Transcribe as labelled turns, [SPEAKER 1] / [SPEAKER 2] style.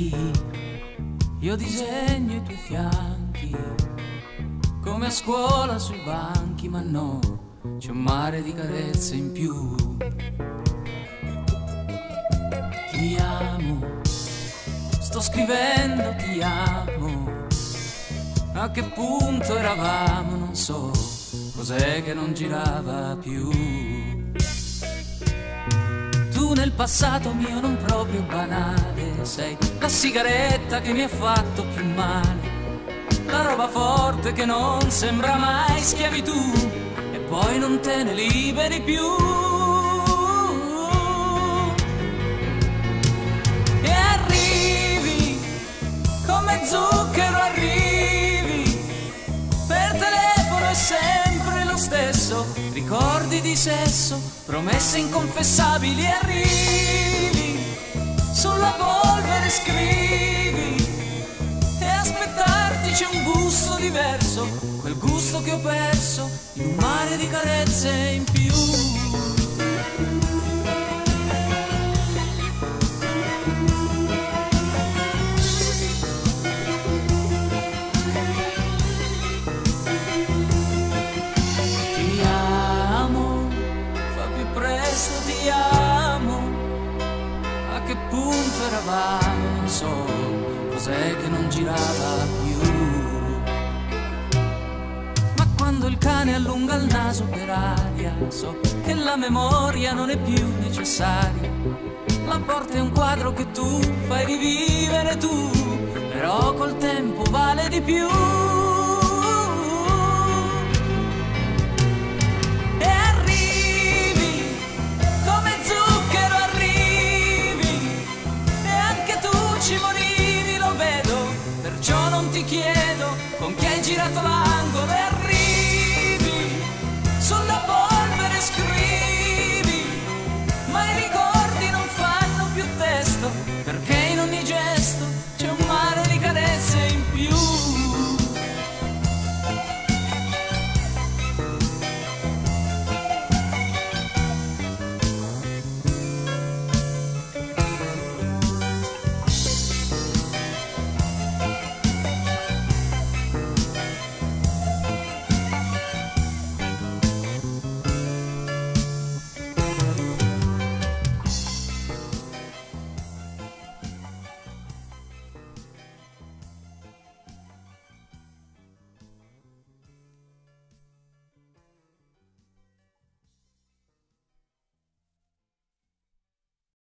[SPEAKER 1] bianchi, io disegno i tuoi fianchi, come a scuola sui banchi, ma no, c'è un mare di carezze in più. Ti amo, sto scrivendo ti amo, a che punto eravamo, non so, cos'è che non girava più. Tu nel passato mio non proprio banale, sei la sigaretta che mi ha fatto più male, la roba forte che non sembra mai schiavitù, e poi non te ne liberi più. E arrivi, come zucchero arrivi, per telefono è sempre lo stesso, ricordi di sesso, promesse inconfessabili, arrivi, sulla polvere scrivi, e aspettarti c'è un gusto diverso, quel gusto che ho perso in un mare di carezze in più. Ti amo, a che punto eravamo, non so, cos'è che non girava più. Ma quando il cane allunga il naso per aria, so che la memoria non è più necessaria. La porta è un quadro che tu fai rivivere tu, però col tempo vale di più. Ci morivi, lo vedo, perciò non ti chiedo con chi hai girato la